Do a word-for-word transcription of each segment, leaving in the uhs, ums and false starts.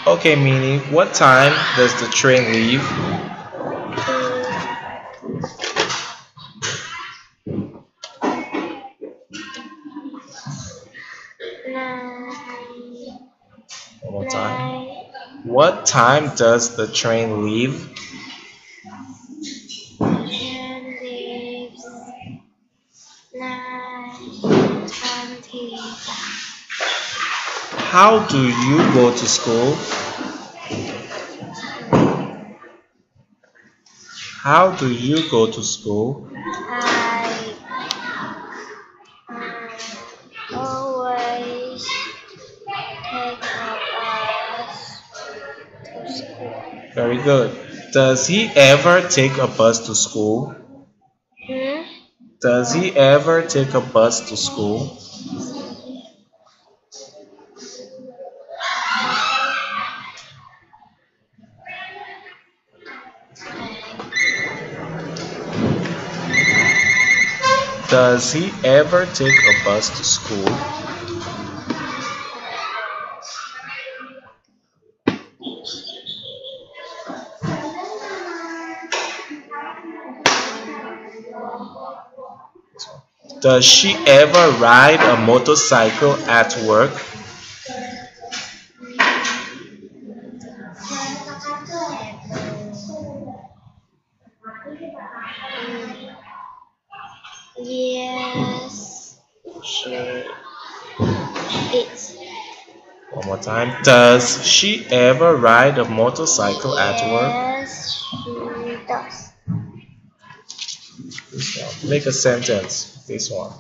Okay, Minnie, what time does the train leave? Nine. One more time. Nine. What time does the train leave? Ten leaves. Nine. Twenty-five. How do you go to school? How do you go to school? I um, always take a bus to school. Very good. Does he ever take a bus to school? Hmm? Does he ever take a bus to school? Does he ever take a bus to school? Does she ever ride a motorcycle at work? Yes, she is. One more time. Does she ever ride a motorcycle at work? Yes, she does. This one. Make a sentence. This one.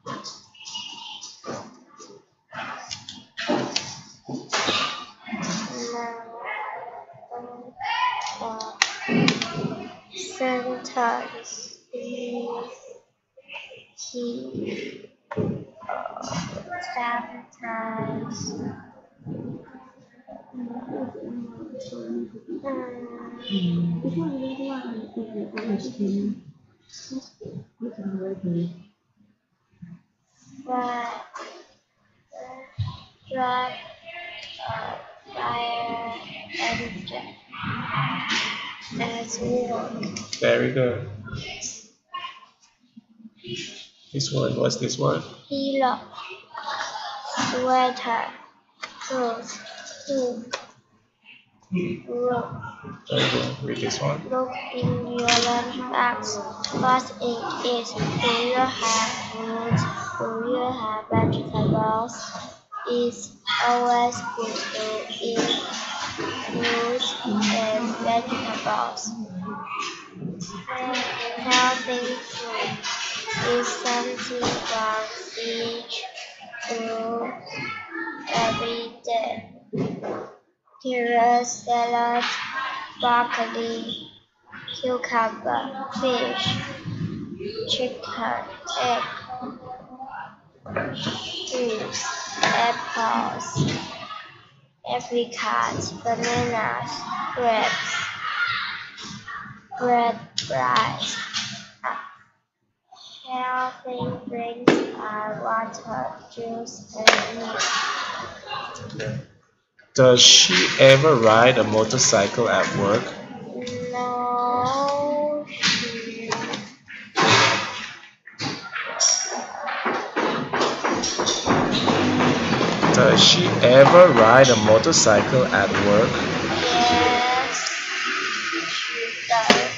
Now, uh, sometimes he, he uh, sometimes um, drive uh, fire engine as work. Very good. This word. What's this word? Pillow, sweater, clothes, hood, rope. Very good. Read this one. Look in your lunchbox. What it is? Do you have fruit? Do you have vegetables? It's always good to eat fruits and vegetables. Healthy food is something from each fruit every day. Carrot, salad, broccoli, cucumber, fish, chicken, egg, cheese, apples, apricots, bananas, grapes, bread, rice. Healthy drinks are water, juice, and milk. Does she ever ride a motorcycle at work? No, she Does she ever ride a motorcycle at work? yes, she does.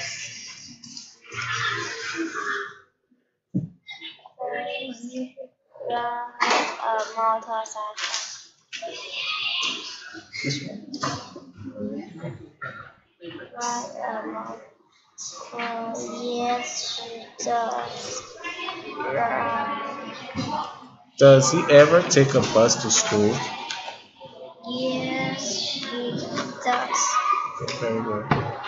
She rides a motorcycle. Ride a motorcycle. Oh, yes, she does. Ride. Does he ever take a bus to school? Yes, she does. Okay, very good.